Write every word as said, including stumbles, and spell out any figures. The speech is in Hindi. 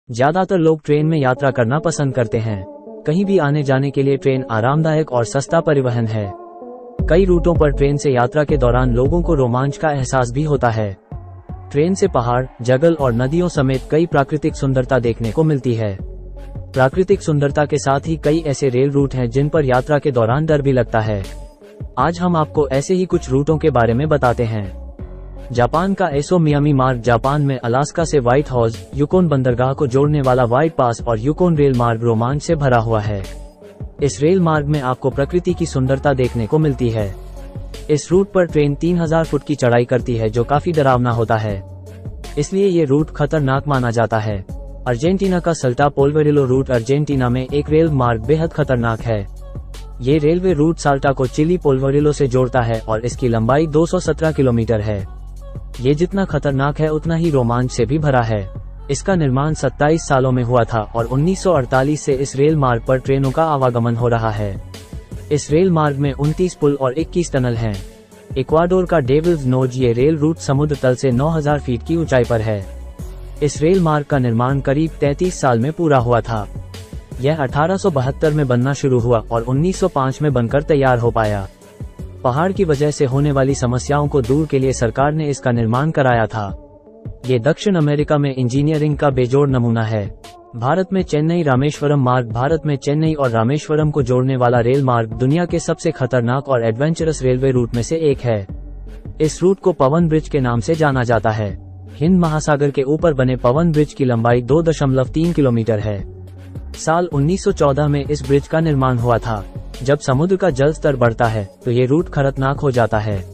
ज्यादातर लोग ट्रेन में यात्रा करना पसंद करते हैं। कहीं भी आने जाने के लिए ट्रेन आरामदायक और सस्ता परिवहन है। कई रूटों पर ट्रेन से यात्रा के दौरान लोगों को रोमांच का एहसास भी होता है। ट्रेन से पहाड़, जंगल और नदियों समेत कई प्राकृतिक सुंदरता देखने को मिलती है। प्राकृतिक सुंदरता के साथ ही कई ऐसे रेल रूट हैं जिन पर यात्रा के दौरान डर भी लगता है। आज हम आपको ऐसे ही कुछ रूटों के बारे में बताते हैं। जापान का एसो मियामी मार्ग जापान में अलास्का से व्हाइट हाउस, यूकोन बंदरगाह को जोड़ने वाला व्हाइट पास और यूकोन रेल मार्ग रोमांच से भरा हुआ है। इस रेल मार्ग में आपको प्रकृति की सुंदरता देखने को मिलती है। इस रूट पर ट्रेन तीन हज़ार फुट की चढ़ाई करती है जो काफी डरावना होता है, इसलिए ये रूट खतरनाक माना जाता है। अर्जेंटीना का सल्टा पोल्वेरिलो रूट अर्जेंटीना में एक रेल मार्ग बेहद खतरनाक है। ये रेलवे रूट साल्टा को चिली पोल्वेरिलो से जोड़ता है और इसकी लंबाई दो सौ सत्रह किलोमीटर है। ये जितना खतरनाक है उतना ही रोमांच से भी भरा है। इसका निर्माण सत्ताईस सालों में हुआ था और उन्नीस सौ अड़तालीस से इस रेल मार्ग पर ट्रेनों का आवागमन हो रहा है। इस रेल मार्ग में उनतीस पुल और इक्कीस टनल हैं। इक्वाडोर का डेविल्स नोज ये रेल रूट समुद्र तल से नौ हज़ार फीट की ऊंचाई पर है। इस रेल मार्ग का निर्माण करीब तैंतीस साल में पूरा हुआ था। यह अठारह सौ बहत्तर में बनना शुरू हुआ और उन्नीस सौ पाँच में बनकर तैयार हो पाया। पहाड़ की वजह से होने वाली समस्याओं को दूर के लिए सरकार ने इसका निर्माण कराया था। ये दक्षिण अमेरिका में इंजीनियरिंग का बेजोड़ नमूना है। भारत में चेन्नई रामेश्वरम मार्ग भारत में चेन्नई और रामेश्वरम को जोड़ने वाला रेल मार्ग दुनिया के सबसे खतरनाक और एडवेंचरस रेलवे रूट में से एक है। इस रूट को पवन ब्रिज के नाम से जाना जाता है। हिंद महासागर के ऊपर बने पवन ब्रिज की लंबाई दो दशमलव तीन किलोमीटर है। साल उन्नीस सौ चौदह में इस ब्रिज का निर्माण हुआ था। जब समुद्र का जल स्तर बढ़ता है तो ये रूट खतरनाक हो जाता है।